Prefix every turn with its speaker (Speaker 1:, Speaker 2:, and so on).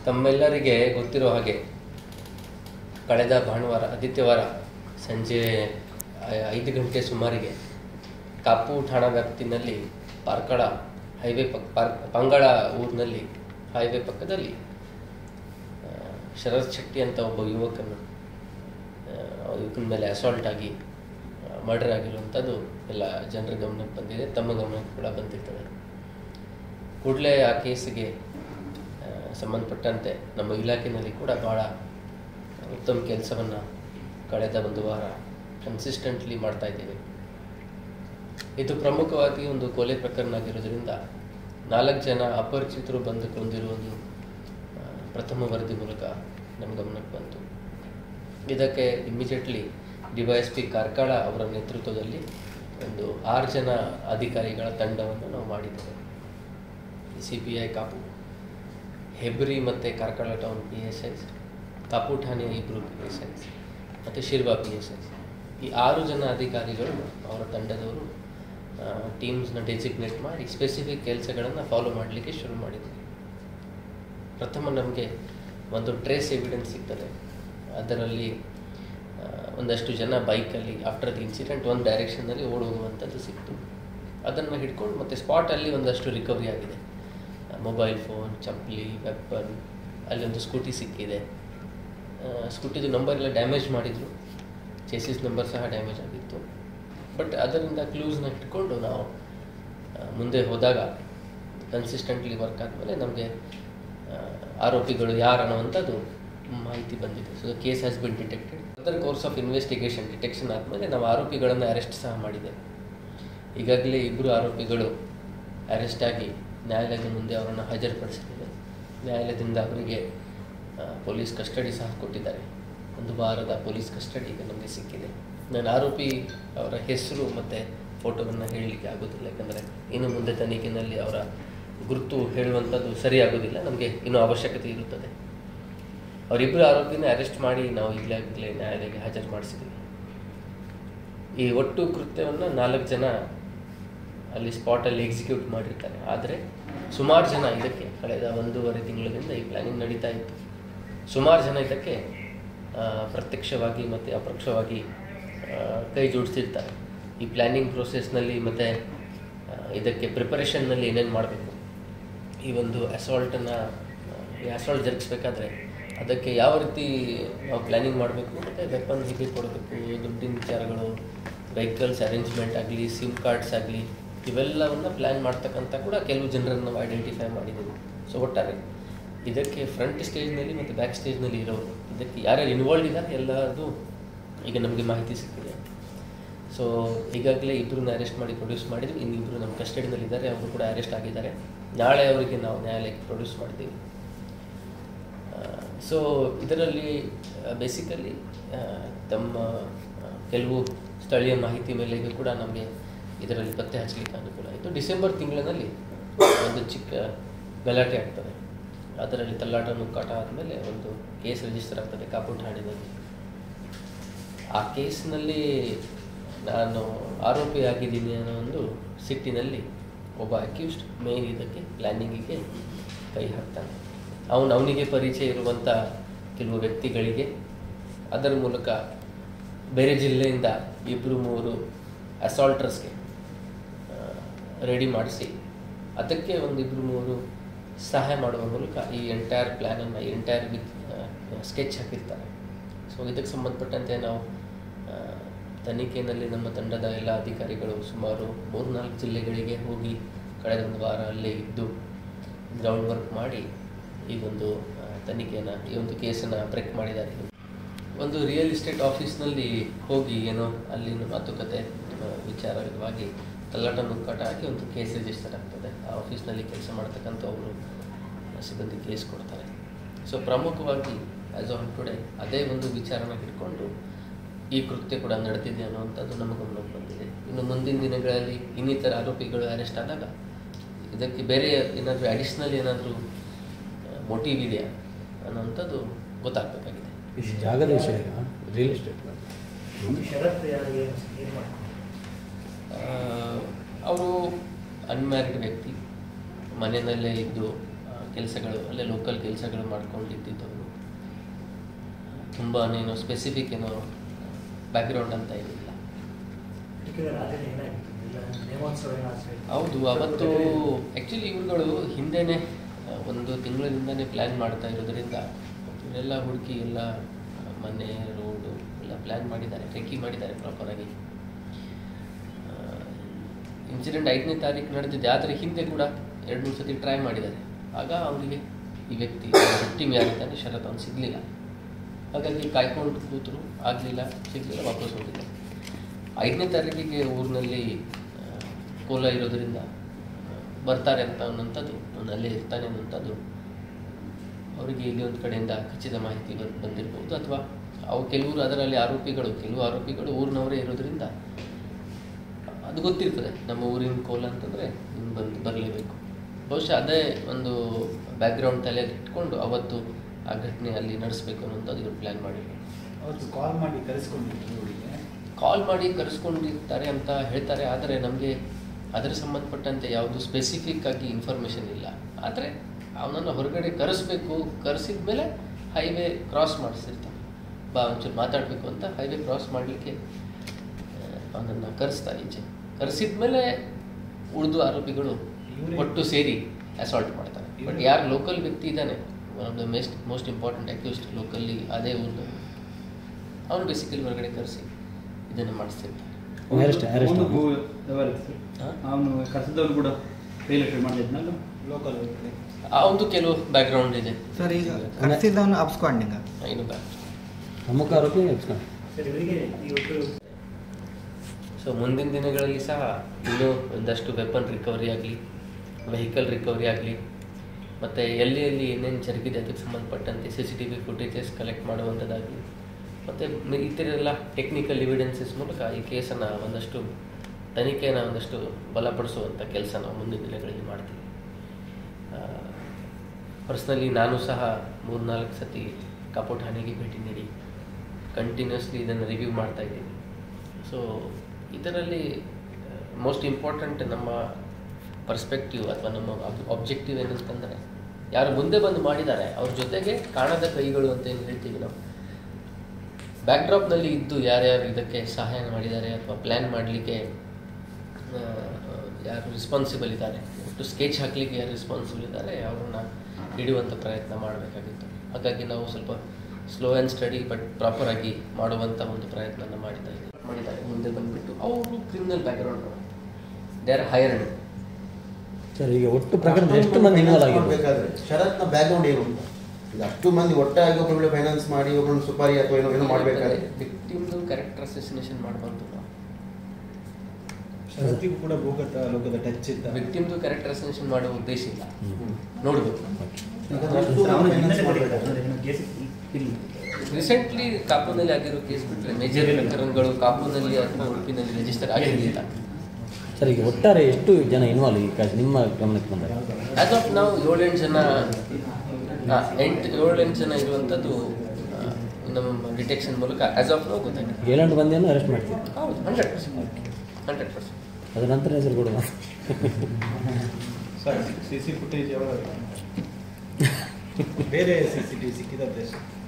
Speaker 1: ತಮ್ಮೆಲ್ಲರಿಗೆ ಗೊತ್ತಿರೋ ಹಾಗೆ ಕಳೆದ ಭಾನುವಾರ ಆದಿತ್ಯವಾರ ಸಂಜೆ 5 ಗಂಟೆ ಸುಮಾರಿಗೆ ಕಾಪು ಠಾಣಾ ವ್ಯಾಪ್ತಿನಲ್ಲಿ ಪಾರ್ಕಳ ಹೈವೇ ಪಂಗಳ ಊರಿನಲ್ಲಿ ಹೈವೇ ಪಕ್ಕದಲ್ಲಿ ಶರತ್ ಶೆಟ್ಟಿ ಅಂತ ಒಬ್ಬ ಯುವಕನ ಮೇಲೆ ಅಸಾಲ್ಟ್ ಆಗಿ ಮರ್ಡರ್ ಆಗಿರುವಂಥದ್ದು ಎಲ್ಲ ಜನರ ಗಮನಕ್ಕೆ ಬಂದಿದೆ, ತಮ್ಮ ಗಮನಕ್ಕೆ ಕೂಡ ಬಂದಿರ್ತದೆ. ಕೂಡಲೇ ಆ ಕೇಸಿಗೆ ಸಂಬಂಧಪಟ್ಟಂತೆ ನಮ್ಮ ಇಲಾಖೆಯಲ್ಲಿ ಕೂಡ ಭಾಳ ಉತ್ತಮ ಕೆಲಸವನ್ನು ಕಳೆದ ಒಂದು ವಾರ ಕನ್ಸಿಸ್ಟೆಂಟ್ಲಿ ಮಾಡ್ತಾ ಇದ್ದೇವೆ. ಇದು ಪ್ರಮುಖವಾಗಿ ಒಂದು ಕೊಲೆ ಪ್ರಕರಣ ಆಗಿರೋದ್ರಿಂದ 4 ಜನ ಅಪರಿಚಿತರು ಬಂದು ಕೊಂದಿರುವ ಒಂದು ಪ್ರಥಮ ವರದಿ ಮೂಲಕ ನಮ್ಮ ಗಮನಕ್ಕೆ ಬಂತು. ಇದಕ್ಕೆ ಇಮಿಡಿಯೇಟ್ಲಿ ಡಿವೈಎಸ್ಪಿ ಕಾರ್ಕಳ ಅವರ ನೇತೃತ್ವದಲ್ಲಿ ಒಂದು 6 ಜನ ಅಧಿಕಾರಿಗಳ ತಂಡವನ್ನು ನಾವು ಮಾಡಿದ್ದೇವೆ. CPI ಕಾಪು, ಹೆಬ್ರಿ ಮತ್ತು ಕಾರ್ಕಳ ಟೌನ್ PSIs, ಕಾಪು ಠಾಣೆಯ 2 PSIs ಮತ್ತು ಶಿರ್ವಾ PSIs, ಈ 6 ಜನ ಅಧಿಕಾರಿಗಳು ಅವರ ತಂಡದವರು ಟೀಮ್ಸ್ನ ಡೆಸಿಗ್ನೇಟ್ ಮಾಡಿ ಸ್ಪೆಸಿಫಿಕ್ ಕೆಲಸಗಳನ್ನು ಫಾಲೋ ಮಾಡಲಿಕ್ಕೆ ಶುರು ಮಾಡಿದ್ವಿ. ಪ್ರಥಮ ನಮಗೆ ಒಂದು ಟ್ರೇಸ್ ಎವಿಡೆನ್ಸ್ ಸಿಗ್ತದೆ. ಅದರಲ್ಲಿ ಒಂದಷ್ಟು ಜನ ಬೈಕಲ್ಲಿ ಆಫ್ಟರ್ ದಿ ಇನ್ಸಿಡೆಂಟ್ ಒಂದು ಡೈರೆಕ್ಷನ್ನಲ್ಲಿ ಓಡುವಂಥದ್ದು ಸಿಕ್ತು. ಅದನ್ನು ಹಿಡ್ಕೊಂಡು ಮತ್ತು ಸ್ಪಾಟಲ್ಲಿ ಒಂದಷ್ಟು ರಿಕವರಿ ಆಗಿದೆ. ಮೊಬೈಲ್ ಫೋನ್, ಚಪ್ಪಲಿ, ವೆಪನ್, ಅಲ್ಲಿ ಒಂದು ಸ್ಕೂಟಿ ಸಿಕ್ಕಿದೆ. ಸ್ಕೂಟಿದು ನಂಬರ್ ಎಲ್ಲ ಡ್ಯಾಮೇಜ್ ಮಾಡಿದರು, ಚೇಸಿಸ್ ನಂಬರ್ ಸಹ ಡ್ಯಾಮೇಜ್ ಆಗಿತ್ತು. ಬಟ್ ಅದರಿಂದ ಕ್ಲೂಸ್ನ ಇಟ್ಕೊಂಡು ನಾವು ಮುಂದೆ ಹೋದಾಗ ಕನ್ಸಿಸ್ಟೆಂಟ್ಲಿ ವರ್ಕ್ ಆದಮೇಲೆ ನಮಗೆ ಆರೋಪಿಗಳು ಯಾರು ಅನ್ನೋವಂಥದ್ದು ಮಾಹಿತಿ ಬಂದಿದೆ. So case has been detected. ಅದರ್ ಕೋರ್ಸ್ ಆಫ್ ಇನ್ವೆಸ್ಟಿಗೇಷನ್ ಡಿಟೆಕ್ಷನ್ ಆದಮೇಲೆ ನಾವು ಆರೋಪಿಗಳನ್ನು ಅರೆಸ್ಟ್ ಸಹ ಮಾಡಿದ್ದೇವೆ. ಈಗಾಗಲೇ 2 ಆರೋಪಿಗಳು ಅರೆಸ್ಟ್ ಆಗಿ ನ್ಯಾಯಾಲಯದ ಮುಂದೆ ಅವರನ್ನು ಹಾಜರುಪಡಿಸಿದ್ದೇವೆ. ನ್ಯಾಯಾಲಯದಿಂದ ಅವರಿಗೆ ಪೊಲೀಸ್ ಕಸ್ಟಡಿ ಸಹ ಕೊಟ್ಟಿದ್ದಾರೆ. 1 ವಾರದ ಪೊಲೀಸ್ ಕಸ್ಟಡಿ ಈಗ ನಮಗೆ ಸಿಕ್ಕಿದೆ. ನಾನು ಆರೋಪಿ ಅವರ ಹೆಸರು ಮತ್ತು ಫೋಟೋವನ್ನು ಹೇಳಲಿಕ್ಕೆ ಆಗೋದಿಲ್ಲ, ಯಾಕಂದರೆ ಇನ್ನು ಮುಂದೆ ತನಿಖೆಯಲ್ಲಿ ಅವರ ಗುರುತು ಹೇಳುವಂಥದ್ದು ಸರಿಯಾಗೋದಿಲ್ಲ, ನಮಗೆ ಇನ್ನೂ ಅವಶ್ಯಕತೆ ಇರುತ್ತದೆ. ಅವರಿಬ್ಬರು ಆರೋಪಿನ ಅರೆಸ್ಟ್ ಮಾಡಿ ನಾವು ಈಗಾಗಲೇ ನ್ಯಾಯಾಲಯಕ್ಕೆ ಹಾಜರು ಮಾಡಿಸಿದ್ದೀವಿ. ಈ ಒಟ್ಟು ಕೃತ್ಯವನ್ನು 4 ಜನ ಅಲ್ಲಿ ಸ್ಪಾಟಲ್ಲಿ ಎಕ್ಸಿಕ್ಯೂಟ್ ಮಾಡಿರ್ತಾರೆ. ಆದರೆ ಸುಮಾರು ಜನ ಇದಕ್ಕೆ ಕಳೆದ 1.5 ತಿಂಗಳಿಂದ ಈ ಪ್ಲ್ಯಾನಿಂಗ್ ನಡೀತಾ ಇತ್ತು. ಸುಮಾರು ಜನ ಇದಕ್ಕೆ ಪ್ರತ್ಯಕ್ಷವಾಗಿ ಮತ್ತು ಅಪರೋಕ್ಷವಾಗಿ ಕೈ ಜೋಡಿಸಿರ್ತಾರೆ. ಈ ಪ್ಲ್ಯಾನಿಂಗ್ ಪ್ರೋಸೆಸ್ನಲ್ಲಿ ಮತ್ತು ಇದಕ್ಕೆ ಪ್ರಿಪರೇಷನ್ನಲ್ಲಿ ಏನೇನು ಮಾಡಬೇಕು, ಈ ಒಂದು ಅಸಾಲ್ಟ್ ಜರುಗಿಸ್ಬೇಕಾದ್ರೆ ಅದಕ್ಕೆ ಯಾವ ರೀತಿ ನಾವು ಪ್ಲ್ಯಾನಿಂಗ್ ಮಾಡಬೇಕು, ಮತ್ತು ವೆಪನ್ ಹೇಗೆ ಕೊಡಬೇಕು, ದುಡ್ಡಿನ ವಿಚಾರಗಳು, ವೆಹಿಕಲ್ಸ್ ಅರೇಂಜ್ಮೆಂಟ್ ಆಗಲಿ, ಸಿಮ್ ಕಾರ್ಡ್ಸ್ ಆಗಲಿ, ಇವೆಲ್ಲವನ್ನು ಪ್ಲ್ಯಾನ್ ಮಾಡ್ತಕ್ಕಂಥ ಕೂಡ ಕೆಲವು ಜನರನ್ನು ನಾವು ಐಡೆಂಟಿಫೈ ಮಾಡಿದ್ದೀವಿ. ಸೊ ಒಟ್ಟಾರೆ ಇದಕ್ಕೆ ಫ್ರಂಟ್ ಸ್ಟೇಜ್ನಲ್ಲಿ ಮತ್ತು ಬ್ಯಾಕ್ ಸ್ಟೇಜ್ನಲ್ಲಿ ಇರೋರು, ಇದಕ್ಕೆ ಯಾರ್ಯಾರು ಇನ್ವಾಲ್ವ್ ಇದ್ದಾರೆ ಎಲ್ಲದು ಈಗ ನಮಗೆ ಮಾಹಿತಿ ಸಿಕ್ಕಿದೆ. ಸೊ ಈಗಾಗಲೇ 2 ಅರೆಸ್ಟ್ ಮಾಡಿ ಪ್ರೊಡ್ಯೂಸ್ ಮಾಡಿದ್ವಿ. ಇನ್ನು 2 ನಮ್ಮ ಕಸ್ಟಡಿನಲ್ಲಿದ್ದಾರೆ, ಅವರು ಕೂಡ ಅರೆಸ್ಟ್ ಆಗಿದ್ದಾರೆ. ನಾಳೆ ಅವರಿಗೆ ನಾವು ನ್ಯಾಯಾಲಯಕ್ಕೆ ಪ್ರೊಡ್ಯೂಸ್ ಮಾಡ್ತೀವಿ. ಸೊ ಇದರಲ್ಲಿ ಬೇಸಿಕಲಿ ತಮ್ಮ ಕೆಲವು ಸ್ಥಳೀಯ ಮಾಹಿತಿ ಮೇಲೆಗೆ ಕೂಡ ನಮಗೆ ಇದರಲ್ಲಿ ಪತ್ತೆ ಹಚ್ಚಲಿಕ್ಕೆ ಅನುಕೂಲ ಆಯಿತು. ಡಿಸೆಂಬರ್ ತಿಂಗಳಿನಲ್ಲಿ ಒಂದು ಚಿಕ್ಕ ಗಲಾಟೆ ಆಗ್ತದೆ. ಅದರಲ್ಲಿ ತಲ್ಲಾಟ ನುಕ್ಕಾಟ ಆದಮೇಲೆ ಒಂದು ಕೇಸ್ ರಿಜಿಸ್ಟರ್ ಆಗ್ತದೆ ಕಾಪು ಠಾಣೆಯಲ್ಲಿ. ಆ ಕೇಸ್ನಲ್ಲಿ ನಾನು ಆರೋಪಿಯಾಗಿದ್ದೀನಿ ಅನ್ನೋ ಒಂದು ಸಿಟ್ಟಿನಲ್ಲಿ ಒಬ್ಬ ಅಕ್ಯೂಸ್ಡ್ ಮೇನ್ ಇದಕ್ಕೆ ಪ್ಲ್ಯಾನಿಂಗಿಗೆ ಕೈ ಹಾಕ್ತಾನೆ. ಅವನಿಗೆ ಪರಿಚಯ ಇರುವಂಥ ಕೆಲವು ವ್ಯಕ್ತಿಗಳಿಗೆ ಅದರ ಮೂಲಕ ಬೇರೆ ಜಿಲ್ಲೆಯಿಂದ 2-3 ಅಸಾಲ್ಟರ್ಸ್ಗೆ ರೆಡಿ ಮಾಡಿಸಿ ಅದಕ್ಕೆ ಒಂದು 2-3 ಸಹಾಯ ಮಾಡುವ ಮೂಲಕ ಈ ಎಂಟೈರ್ ಪ್ಲ್ಯಾನನ್ನು ಸ್ಕೆಚ್ ಹಾಕಿರ್ತಾರೆ. ಸೊ ಇದಕ್ಕೆ ಸಂಬಂಧಪಟ್ಟಂತೆ ನಾವು ತನಿಖೆಯಲ್ಲಿ ನಮ್ಮ ತಂಡದ ಎಲ್ಲ ಅಧಿಕಾರಿಗಳು ಸುಮಾರು 3-4 ಜಿಲ್ಲೆಗಳಿಗೆ ಹೋಗಿ ಕಳೆದ 1 ವಾರ ಅಲ್ಲೇ ಇದ್ದು ಗ್ರೌಂಡ್ ವರ್ಕ್ ಮಾಡಿ ಈ ಒಂದು ತನಿಖೆಯನ್ನು, ಈ ಒಂದು ಕೇಸನ್ನು ಬ್ರೇಕ್ ಮಾಡಿದ್ದಾರೆ. ಒಂದು ರಿಯಲ್ ಎಸ್ಟೇಟ್ ಆಫೀಸ್ನಲ್ಲಿ ಹೋಗಿ ಏನೋ ಅಲ್ಲಿನ ಮಾತುಕತೆ ವಿಚಾರವಾಗಿ ತಲ್ಲಾಟ ನುಕ್ಕಾಟ ಆಗಿ ಒಂದು ಕೇಸ್ ರಿಜಿಸ್ಟರ್ ಆಗ್ತದೆ. ಆ ಆಫೀಸ್ನಲ್ಲಿ ಕೆಲಸ ಮಾಡ್ತಕ್ಕಂಥ ಅವರು ಸಿಬ್ಬಂದಿ ಕೇಸ್ ಕೊಡ್ತಾರೆ. ಸೊ ಪ್ರಮುಖವಾಗಿ ಆ್ಯಸ್ ಆನ್ ಟುಡೇ ಅದೇ ಒಂದು ವಿಚಾರನ ಹಿಡ್ಕೊಂಡು ಈ ಕೃತ್ಯ ಕೂಡ ನಡೆದಿದೆ ಅನ್ನುವಂಥದ್ದು ನಮ್ಮ ಗಮನಕ್ಕೆ ಬಂದಿದೆ. ಇನ್ನು ಮುಂದಿನ ದಿನಗಳಲ್ಲಿ ಇನ್ನಿತರ ಆರೋಪಿಗಳು ಅರೆಸ್ಟ್ ಆದಾಗ ಇದಕ್ಕೆ ಬೇರೆ ಏನಾದರೂ ಅಡಿಷ್ನಲ್ ಏನಾದರೂ ಮೋಟಿವ್ ಇದೆಯಾ ಅನ್ನೋವಂಥದ್ದು ಗೊತ್ತಾಗಬೇಕಾಗಿದೆ.
Speaker 2: ಜಾಗದ ವಿಷಯ ರಿಯಲ್ ಎಸ್ಟೇಟ್
Speaker 1: ಅವರು ಅನ್ಮ್ಯಾರಿಡ್ ವ್ಯಕ್ತಿ, ಮನೆಯಲ್ಲೇ ಇದ್ದು ಕೆಲಸಗಳು ಅಲ್ಲೇ ಲೋಕಲ್ ಕೆಲಸಗಳು ಮಾಡ್ಕೊಂಡಿದ್ದವರು. ತುಂಬ ಏನೋ ಸ್ಪೆಸಿಫಿಕ್ ಏನೋ ಬ್ಯಾಕ್ಗ್ರೌಂಡ್ ಅಂತ ಏನಿಲ್ಲ. ಹೌದು, ಅವತ್ತು ಆ್ಯಕ್ಚುಲಿ ಇವುಗಳು ಹಿಂದೆನೇ ಒಂದು ತಿಂಗಳಿಂದನೇ ಪ್ಲ್ಯಾನ್ ಮಾಡ್ತಾ ಇರೋದ್ರಿಂದ ಇವರೆಲ್ಲ ಹುಡುಕಿ ಎಲ್ಲ ಮನೆ ರೋಡು ಎಲ್ಲ ಪ್ಲ್ಯಾನ್ ಮಾಡಿದ್ದಾರೆ, ರೆಕ್ಕಿ ಮಾಡಿದ್ದಾರೆ ಪ್ರಾಪರಾಗಿ. ಇನ್ಸಿಡೆಂಟ್ 5ನೇ ತಾರೀಕು ನಡೆದಿದೆ, ಆದರೆ ಹಿಂದೆ ಕೂಡ 2-3 ಸತಿ ಟ್ರೈ ಮಾಡಿದ್ದಾರೆ. ಆಗ ಅವರಿಗೆ ಈ ವ್ಯಕ್ತಿ ವಿಕ್ಟಿಮ್ ಯಾರಿದ್ದಾನೆ ಶರತ್ ಅವನು ಸಿಗಲಿಲ್ಲ. ಹಾಗಾಗಿ ಕಾಯ್ಕೊಂಡು ಕೂತರು, ಆಗಲಿಲ್ಲ, ಸಿಗಲಿಲ್ಲ, ವಾಪಸ್ ಹೋಗಿದ್ದಾರೆ. 5ನೇ ತಾರೀಕಿಗೆ ಊರಿನಲ್ಲಿ ಕೋಲ ಇರೋದರಿಂದ ಬರ್ತಾರೆ ಅಂತ ಅನ್ನೋಂಥದ್ದು, ಅವನು ಅಲ್ಲೇ ಇರ್ತಾನೆ ಅನ್ನೋಂಥದ್ದು ಅವರಿಗೆ ಇಲ್ಲಿ ಒಂದು ಕಡೆಯಿಂದ ಖಚಿತ ಮಾಹಿತಿ ಬಂದಿರ್ಬೋದು. ಅಥವಾ ಅವು ಕೆಲವರು ಅದರಲ್ಲಿ ಕೆಲವು ಆರೋಪಿಗಳು ಊರಿನವರೇ ಇರೋದ್ರಿಂದ ಅದು ಗೊತ್ತಿರ್ತದೆ, ನಮ್ಮ ಊರಿನ ಕೋಲ ಅಂತಂದರೆ ಹಿಂಗೆ ಬರಲೇಬೇಕು. ಬಹುಶಃ ಅದೇ ಒಂದು ಬ್ಯಾಕ್ಗ್ರೌಂಡ್ ತಲೆಯಲ್ಲಿ ಇಟ್ಕೊಂಡು ಅವತ್ತು ಆ ಘಟನೆ ಅಲ್ಲಿ ನಡೆಸಬೇಕು ಅನ್ನೋಂಥದ್ದು ಇವರು ಪ್ಲ್ಯಾನ್ ಮಾಡಿದ್ರು.
Speaker 3: ಅವತ್ತು ಕಾಲ್ ಮಾಡಿ ಕರೆಸ್ಕೊಂಡಿರ್ತಾರೆ ಅಂತ ಹೇಳ್ತಾರೆ. ಆದರೆ ನಮಗೆ ಅದರ ಸಂಬಂಧಪಟ್ಟಂತೆ ಯಾವುದು ಸ್ಪೆಸಿಫಿಕ್ ಆಗಿ ಇನ್ಫಾರ್ಮೇಷನ್ ಇಲ್ಲ. ಆದರೆ ಅವನನ್ನು ಹೊರಗಡೆ ಕರೆಸ್ಬೇಕು, ಕರೆಸಿದ ಮೇಲೆ ಹೈವೇ ಕ್ರಾಸ್ ಮಾಡಿಸಿರ್ತಾನೆ, ಬಾ ಒಂಚೂರು ಮಾತಾಡಬೇಕು ಅಂತ ಹೈವೇ ಕ್ರಾಸ್ ಮಾಡಲಿಕ್ಕೆ ಅವನನ್ನು ಕರೆಸ್ತಾರೆ. ಈಚೆ ಕರೆಸಿದ ಮೇಲೆ ಉಳಿದು ಆರೋಪಿಗಳು ಒಟ್ಟು ಸೇರಿ ಅಸಾಲ್ಟ್ ಮಾಡ್ತಾರೆ. ಬಟ್ ಯಾರು ಲೋಕಲ್ ವ್ಯಕ್ತಿ ಇದ್ದಾನೆ, one of the most important accused ಲೋಕಲ್ಲಿ ಅದೇ ಊರಿನ, ಅವನು ಬೇಸಿಕಲಿ ಹೊರಗಡೆ ಕರೆಸಿ ಇದನ್ನು ಮಾಡಿಸ್ತಿರ್ತಾರೆ. ಅವನು ಕರೆಸಿದವನು ಕೂಡ ರಿಲೇಟೆಡ್ ಮಾಡಿದ್ನಲ್ಲ ಲೋಕಲ್
Speaker 1: ಅವನು ಕೆಲವು ಬ್ಯಾಕ್ಗ್ರೌಂಡ್ ಇದೆ
Speaker 4: ಸರ್. ಈಗ ಕರೆಸಿದವನು ಅಬ್ಸ್ಕಾಂಡಿಂಗ್
Speaker 1: ಇನ್ನು ಬ್ಯಾಕ್
Speaker 2: ಪ್ರಮುಖ ಆರೋಪಿ ಅಬ್ಸ್ಕಾಂಡ್.
Speaker 1: ಸೊ ಮುಂದಿನ ದಿನಗಳಲ್ಲಿ ಸಹ ಇನ್ನೂ ಒಂದಷ್ಟು ವೆಪನ್ ರಿಕವರಿ ಆಗಲಿ, ವೆಹಿಕಲ್ ರಿಕವರಿ ಆಗಲಿ, ಮತ್ತು ಎಲ್ಲಿ ಏನೇನು ಜರುಗಿದೆ ಅದಕ್ಕೆ ಸಂಬಂಧಪಟ್ಟಂತೆ CCTV ಫುಟೇಜಸ್ ಕಲೆಕ್ಟ್ ಮಾಡುವಂಥದ್ದಾಗಲಿ, ಮತ್ತು ಇತರೆಲ್ಲ ಟೆಕ್ನಿಕಲ್ ಎವಿಡೆನ್ಸಸ್ ಮೂಲಕ ಈ ಕೇಸನ್ನು ಒಂದಷ್ಟು ತನಿಖೆಯನ್ನು ಒಂದಷ್ಟು ಬಲಪಡಿಸುವಂಥ ಕೆಲಸ ನಾವು ಮುಂದಿನ ದಿನಗಳಲ್ಲಿ ಮಾಡ್ತೀವಿ. ಪರ್ಸ್ನಲಿ ನಾನು ಸಹ 3-4 ಸತಿ ಕಾಪು ಠಾಣೆಗೆ ಭೇಟಿ ನೀಡಿ ಕಂಟಿನ್ಯೂಸ್ಲಿ ಇದನ್ನು ರಿವ್ಯೂ ಮಾಡ್ತಾ ಇದ್ದೀನಿ. ಸೊ ಇದರಲ್ಲಿ ಮೋಸ್ಟ್ ಇಂಪಾರ್ಟೆಂಟ್ ನಮ್ಮ ಪರ್ಸ್ಪೆಕ್ಟಿವ್ ಅಥವಾ ನಮ್ಮ ಆಬ್ಜೆಕ್ಟಿವ್ ಏನಂತಂದರೆ, ಯಾರು ಮುಂದೆ ಬಂದು ಮಾಡಿದ್ದಾರೆ ಅವ್ರ ಜೊತೆಗೆ ಕಾಣದ ಕೈಗಳು ಅಂತ ಏನು ಹೇಳ್ತೀವಿ ನಾವು, ಬ್ಯಾಕ್ಡ್ರಾಪ್ನಲ್ಲಿ ಇದ್ದು ಯಾರ್ಯಾರು ಇದಕ್ಕೆ ಸಹಾಯ ಮಾಡಿದ್ದಾರೆ ಅಥವಾ ಪ್ಲ್ಯಾನ್ ಮಾಡಲಿಕ್ಕೆ ಯಾರು ರೆಸ್ಪಾನ್ಸಿಬಲ್ ಇದ್ದಾರೆ, ಒಟ್ಟು ಸ್ಕೆಚ್ ಹಾಕಲಿಕ್ಕೆ ಯಾರು ರೆಸ್ಪಾನ್ಸಿಬಲ್ ಇದ್ದಾರೆ ಅವ್ರನ್ನ ಹಿಡಿಯುವಂಥ ಪ್ರಯತ್ನ ಮಾಡಬೇಕಾಗಿತ್ತು. ಹಾಗಾಗಿ ನಾವು ಸ್ವಲ್ಪ ಸ್ಲೋ ಆ್ಯಂಡ್ ಸ್ಟಡಿ ಬಟ್ ಪ್ರಾಪರಾಗಿ ಮಾಡುವಂಥ ಒಂದು ಪ್ರಯತ್ನ ಮಾಡಿದ್ದಾರೆ. ಮುಂದೆ ಬಂದುಬಿಟ್ಟು ಅವರು criminal background, they are hired.
Speaker 2: Sir, ಈಗ ಒಟ್ಟು ಪ್ರಕರಣ ಎಷ್ಟು ಮಂದಿ ಇನ್ವಾಲ್ವ್ ಆಗಿರಬೇಕಾದ್ರೆ
Speaker 5: ಶರತ್ನ ಬ್ಯಾಕ್ಗ್ರೌಂಡ್ ಏನು ಅಂತ, ಈಗ ಅಷ್ಟು ಮಂದಿ ಒಟ್ಟಾಗಿ ಒಬ್ಬರು ಫೈನಾನ್ಸ್ ಮಾಡಿ ಒಬ್ಬರು ಸುಪಾರಿ ಅಥವಾ ಏನೋ ಮಾಡಬೇಕಾದ್ರೆ
Speaker 1: ವಿಕ್ಟಿಮ್ದು ಕ್ಯಾರೆಕ್ಟರ್ ಅಸೆಸಿನೇಷನ್ ಮಾಡಬಾರ್ದು.
Speaker 3: ಶರತ್ತಿಗೂ ಕೂಡ ಭೂಗತ ಲೋಕದ ಟಚ್ ಇದ್ದ
Speaker 1: ವಿಕ್ಟಿಮ್ದು ಕ್ಯಾರೆಕ್ಟರ್ ಅಸೆಸಿನೇಷನ್ ಮಾಡುವ ಉದ್ದೇಶ ಇಲ್ಲ, ನೋಡಬೇಕು. ರೀಸೆಂಟ್ಲಿ ಕಾಪುನಲ್ಲಿ ಆಗಿರೋ ಕೇಸ್ ಬಿಟ್ಟರೆ ಮೇಜರ್ ಪ್ರಕರಣಗಳು ಕಾಪುನಲ್ಲಿ ಅಥವಾ ಉಡುಪಿನಲ್ಲಿ ರಿಜಿಸ್ಟರ್ ಆಗಿರಲಿಲ್ಲ.
Speaker 2: ಸರ್, ಈಗ ಒಟ್ಟಾರೆ ಎಷ್ಟು ಜನ ಇನ್ವಾಲ್ವ್ ಈ ಕಾಸು ನಿಮ್ಮ ಗಮನಕ್ಕೆ ಬಂದಾಗ?
Speaker 1: ಆ್ಯಸ್ ಆಫ್ ನಾವು 7-8 ಜನ ಇರುವಂಥದ್ದು ನಮ್ಮ ಡಿಟೆಕ್ಷನ್ ಮೂಲಕ ಆ್ಯಸ್ ಆಫ್ ನಾವು ಗೊತ್ತಾಗಿದೆ.
Speaker 2: 7-8 ಮಂದಿಯನ್ನು ಅರೆಸ್ಟ್ ಮಾಡ್ತೀವಿ.
Speaker 1: ಹೌದು, 100%.
Speaker 2: ಅದರ ನಂತರ ಹೆಸರು ಕೊಡುವ
Speaker 3: ಸರ್, CC ಫುಟೇಜ್ ಬೇರೆ CCTV ಸಿಕ್ಕಿದೆ.